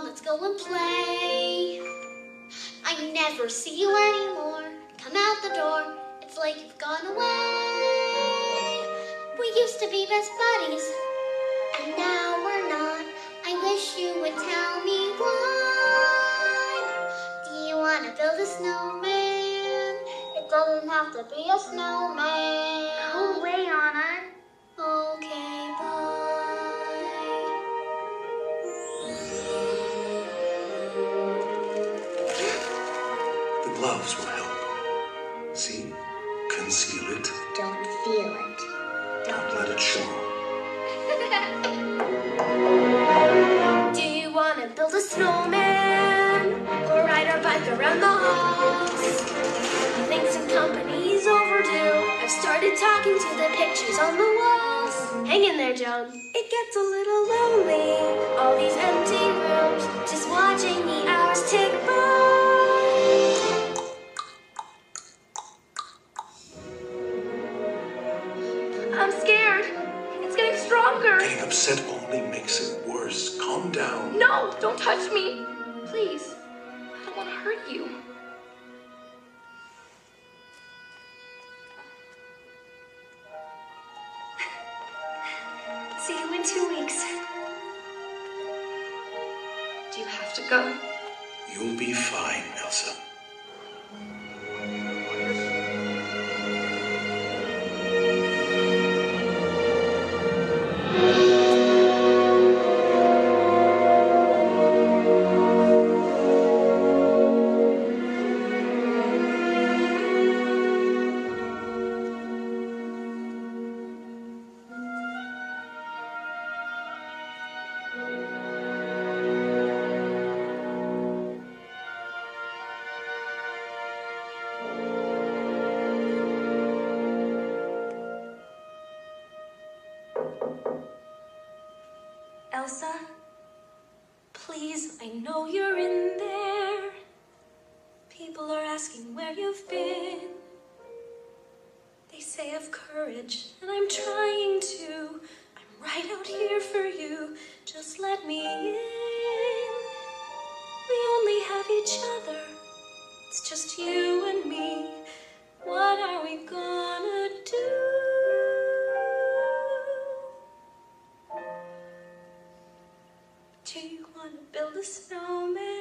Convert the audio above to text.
let's go and play. I never see you anymore. Come out the door, it's like you've gone away. We used to be best buddies, and now we're not. I wish you would tell me why. Do you want to build a snowman? It doesn't have to be a snowman. Go away, Anna. Okay, bye. The gloves will help. See? Conceal it. Don't feel it. Don't let it show. Do you want to build a snowman or ride our bike around the halls? I think some company's overdue. I've started talking to the pictures on the walls. Hang in there, John. It gets a little lonely, all these empty rooms, just watching the hours tick by. I'm scared. It's getting stronger. Getting upset only makes it worse. Calm down. No, don't touch me. Please. I don't want to hurt you. See you in 2 weeks. Do you have to go? You'll be fine, Elsa. Elsa, please, I know you're in there. People are asking where you've been. They say have courage, and I'm trying to. I'm right out here for you. Just let me in. We only have each other. It's just you and me. What are we gonna do? Do you want to build a snowman?